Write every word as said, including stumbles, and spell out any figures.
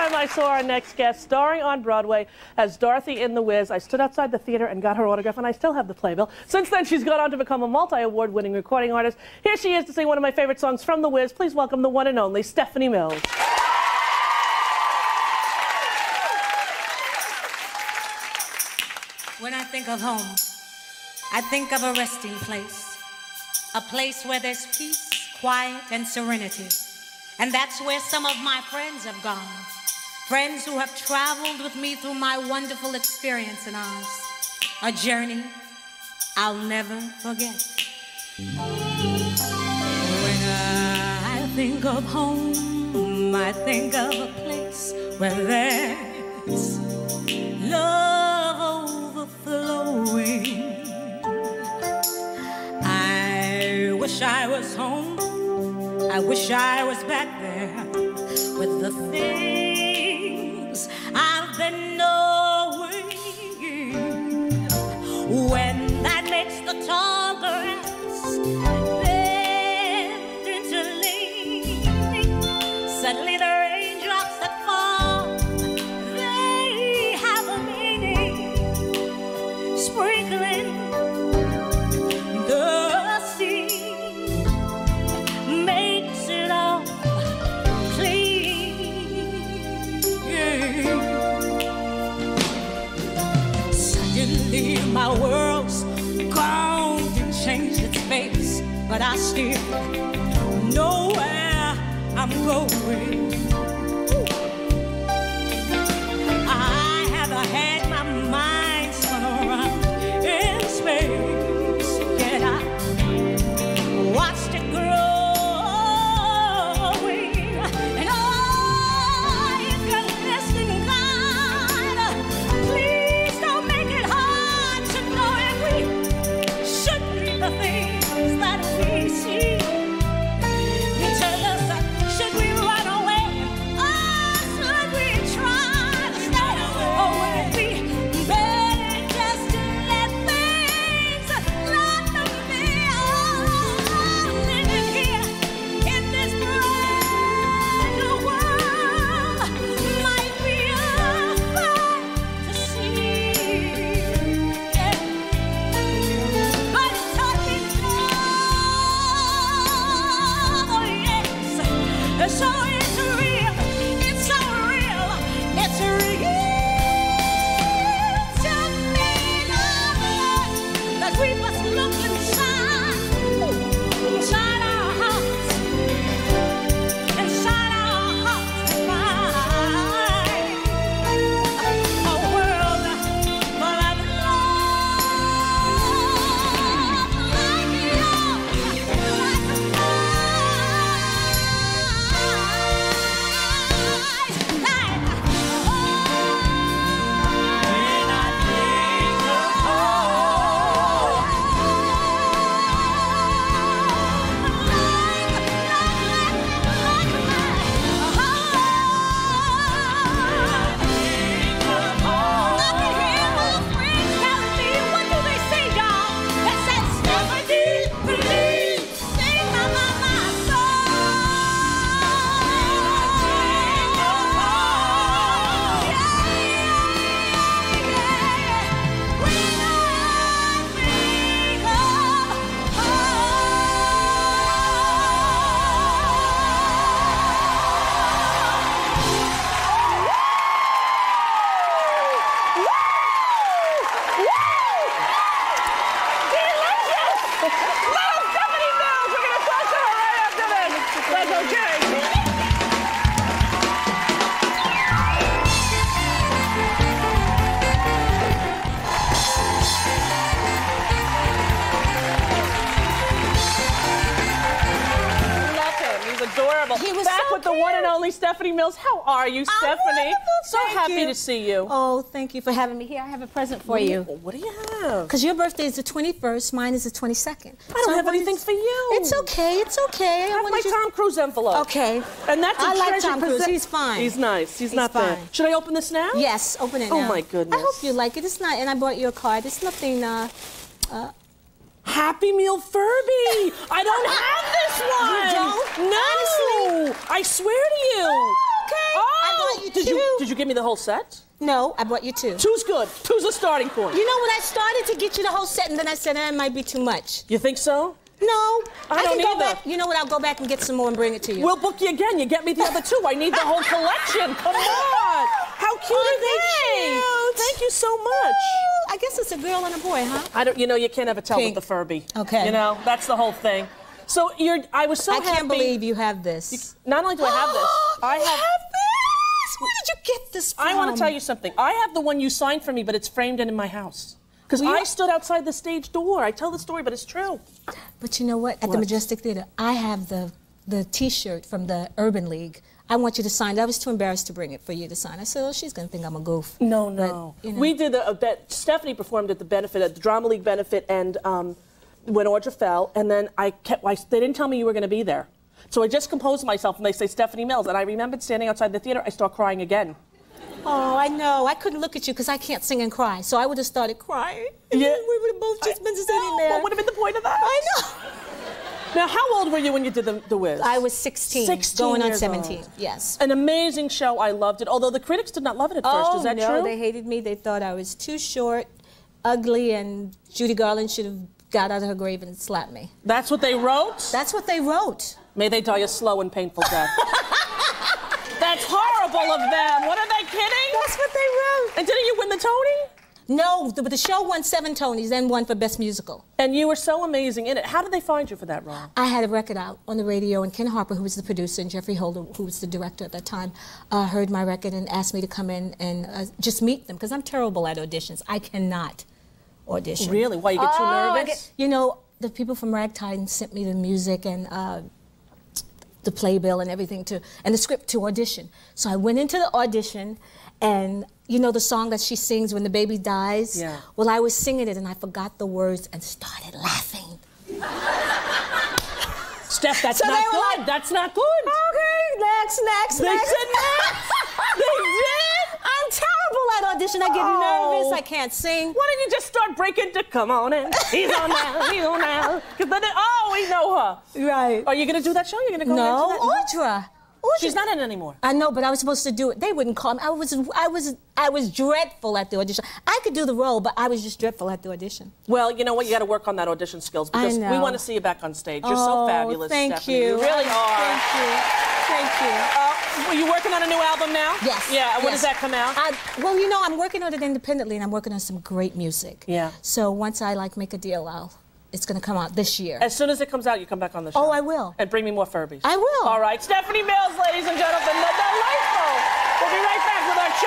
time I saw our next guest starring on Broadway as Dorothy in The Wiz, I stood outside the theater and got her autograph, and I still have the playbill. Since then, she's gone on to become a multi-award winning recording artist. Here she is to sing one of my favorite songs from The Wiz. Please welcome the one and only Stephanie Mills. When I think of home, I think of a resting place, a place where there's peace, quiet, and serenity. And that's where some of my friends have gone. Friends who have traveled with me through my wonderful experience in Oz. A journey I'll never forget. When I think of home, I think of a place where there's love overflowing. I wish I was home. I wish I was back there with the things I've been knowing. When that makes the tall grass bend into leaning, suddenly the raindrops that fall, they have a meaning, sprinkling the sea. Makes it all clean. Suddenly my world's gone and changed its face, but I still know where I'm going. I have had my mind spun around in space, yet I watched it grow. Adorable. He was Back so with the one and only Stephanie Mills. How are you, Stephanie? I'm so thank happy you. to see you. Oh, thank you for having me here. I have a present for what you. you. What do you have? Because your birthday is the twenty-first, mine is the twenty-second. I don't so have I anything for you. It's okay, it's okay. I have my you... Tom Cruise envelope. Okay. And that's a I like treasure Tom Cruise. He's fine. He's nice. He's, He's not fine. bad. Should I open this now? Yes, open it oh, now. Oh, my goodness. I hope you like it. It's not, and I bought you a card. It's nothing, uh... uh Happy Meal Furby! I don't have this one! You don't? No! Honestly? I swear to you! Okay. Oh! I bought you did two. You, did you give me the whole set? No, I bought you two. Two's good. Two's a starting point. You know when I started to get you the whole set, and then I said that might be too much. You think so? No, I I don't can go either. back. You know what? I'll go back and get some more and bring it to you. We'll book you again. You get me the other two. I need the whole collection. Come on. How cute Oh, are they? cute. Thank you so much. I guess it's a girl and a boy, huh? I don't. You know, you can't ever tell Pink. with the Furby. Okay. You know, that's the whole thing. So you're. I was so I happy. can't believe you have this. You, not only do I have this, I You have. this? Where did you get this from? I want to tell you something. I have the one you signed for me, but it's framed in my house. Because Well, you- I stood outside the stage door. I tell the story, but it's true. But you know what? At What? the Majestic Theater, I have the the T-shirt from the Urban League. I want you to sign. I was too embarrassed to bring it for you to sign. I said, oh, she's going to think I'm a goof. No, no. But, you know. We did a, a bet. Stephanie performed at the benefit, at the Drama League benefit, and um, when Audra fell, and then I kept. I, they didn't tell me you were going to be there, so I just composed myself, and they say Stephanie Mills, and I remembered standing outside the theater. I start crying again. Oh, I know. I couldn't look at you because I can't sing and cry. So I would have started crying. And Yeah. then we would have both just been sitting No, there. What would have been the point of that? I know. Now, how old were you when you did the, the Wiz? I was sixteen, sixteen going on years seventeen. old. Yes. An amazing show. I loved it. Although the critics did not love it at first. Oh, Is that no, true? they hated me. They thought I was too short, ugly, and Judy Garland should have got out of her grave and slapped me. That's what they wrote? That's what they wrote. May they die a slow and painful death. That's horrible of them. What, are they kidding? That's what they wrote. And didn't you win the Tony? No, the, the show won seven Tonys, then won for Best Musical. And you were so amazing in it. How did they find you for that role? I had a record out on the radio, and Ken Harper, who was the producer, and Jeffrey Holder, who was the director at that time, uh, heard my record and asked me to come in and uh, just meet them, because I'm terrible at auditions. I cannot audition. Really? Why, you get too Oh, I nervous? get- you know, the people from Ragtime sent me the music and uh, the playbill and everything to, and the script to audition. So I went into the audition, and you know the song that she sings when the baby dies? Yeah. Well, I was singing it and I forgot the words and started laughing. Steph, that's So not they were good. like, That's not good. Okay, next, next, They next. said next. They did. I'm terrible at audition. I get Oh. nervous. I can't sing. Why don't you just start breaking to come on in? He's on now. He's on now. 'Cause then it, oh, we know her. Right. Are you going to do that show? You're going to go No, into that? Audra. Audra. She's not in it anymore. I know, but I was supposed to do it. They wouldn't call me. I was, I was, I was dreadful at the audition. I could do the role, but I was just dreadful at the audition. Well, you know what? You got to work on that audition skills because we know. want to see you back on stage. You're Oh, so fabulous, thank Stephanie. you. You really are. Thank you. Thank you. Uh, were you working on a new album now? Yes. Yeah. And when yes. does that come out? I, well, you know, I'm working on it independently, and I'm working on some great music. Yeah. So once I like make a deal, I'll. It's going to come out this year. As soon as it comes out, you come back on the show. Oh, I will. And bring me more Furbies. I will. All right. Stephanie Mills, ladies and gentlemen. The delightful. We'll be right back with our